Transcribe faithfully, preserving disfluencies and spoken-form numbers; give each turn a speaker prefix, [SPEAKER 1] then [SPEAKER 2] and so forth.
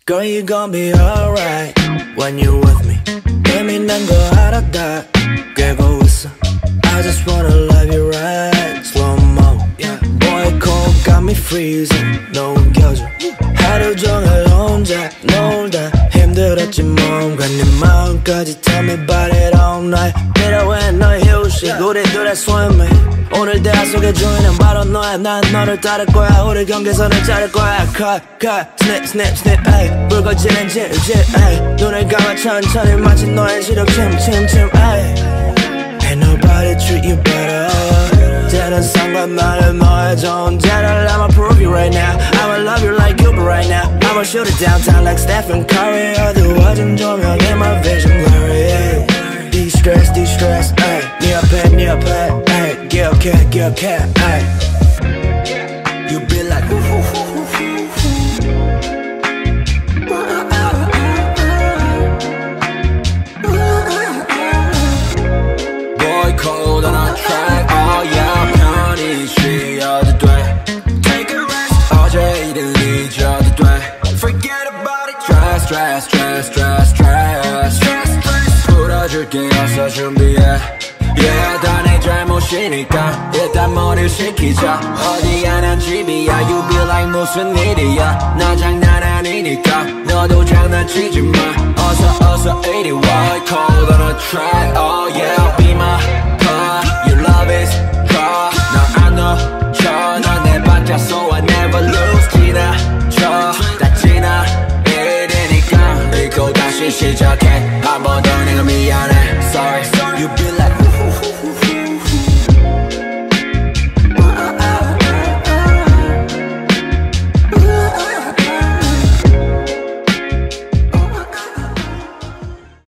[SPEAKER 1] Girl, you gon' be alright when you're with me. 예민한 거 알아 다 깨고 있어. I just wanna love you right. Slow mo, yeah. Boy cold got me freezing. 너 웃겨줘. 하루 종일 혼자 놀다 힘들었지 뭔가 네 마음까지 Tell me about it all night. 필요해 너의 휴식 우리들의 swimming. 오늘 대화 속의 주인은 바로 너야. 난 너를 따를 거야. 우리 경계선을 자를 거야. Cut, cut, snip, snip, snip, ayy. 붉어지는 질질, ayy. 눈을 감아 천천히 마치 너의 시력 침, 침, 침, ayy. Ain't nobody treat you better. 되는 상관없는 너의 존재를 I'ma prove you right now. I'ma love you like you but right now. I'ma shoot it downtown like Stephen Curry. 어두워진 조명 in my vision blurry. De-stress, de-stress, ayy. 네 앞에, 네 앞에, ayy. 기억해, 기억해, ayy. You be like whoo, whoo, whoo, whoo, whoo. Boy cold on a track, oh yeah. 편히 쉬어도 돼. Take a rest. 어제 일을 잊어도 돼. Forget about it. Stress, stress, stress, stress, stress, stress, stress. 풀어줄게 어서 준비해. Yeah, 다 내 잘못이니까 일단 머리를 식히자. 어디야 난 집이야. You be like 무슨 일이야. 나 장난 아니니까 너도 장난치지 마. 어서 어서 이리 와. Cold on a track, oh yeah. Be my part. Your love is